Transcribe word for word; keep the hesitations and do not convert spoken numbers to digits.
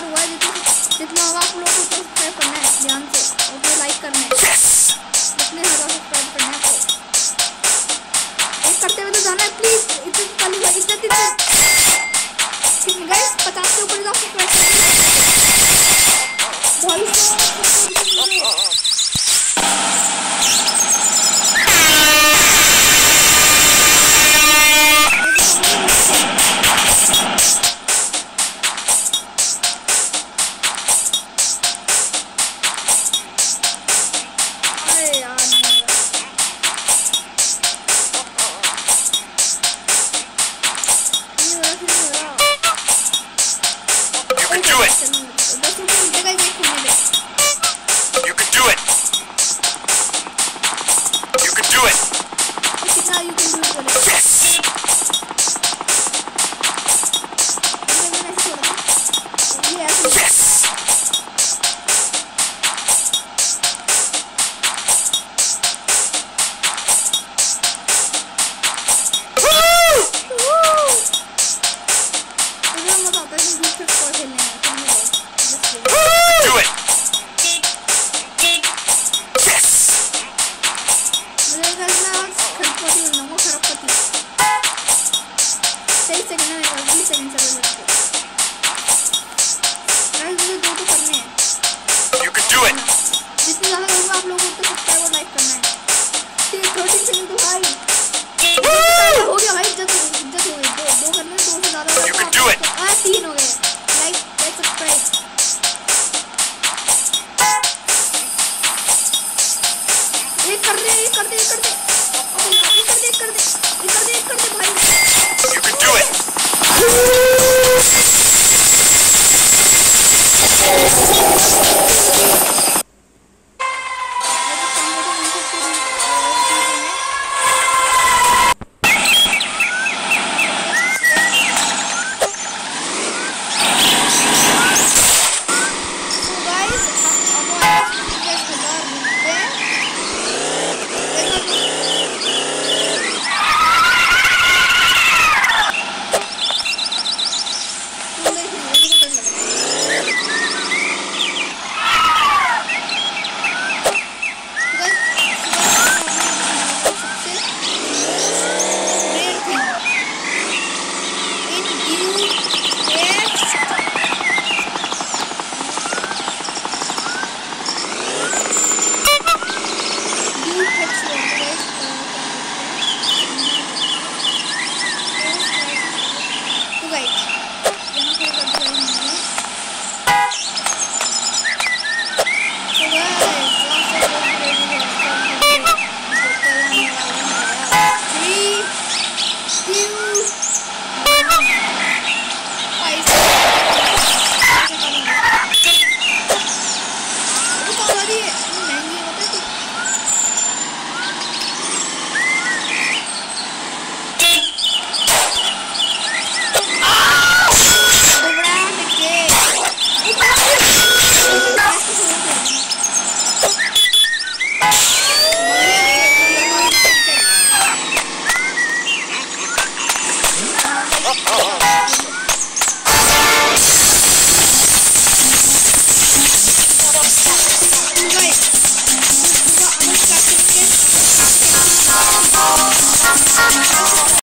हजार हुआ है, जितना होगा आप लोगों को सब्सक्राइब करना है ध्यान से और फिर लाइक करना है। जितने हजार सब्सक्राइब करना है तो एक करते हुए तो जाना है प्लीज। इतनी वाली भाई इज्जत इज्जत गाइस पचास के ऊपर जाओ सब्सक्राइब करना भाई। Oh,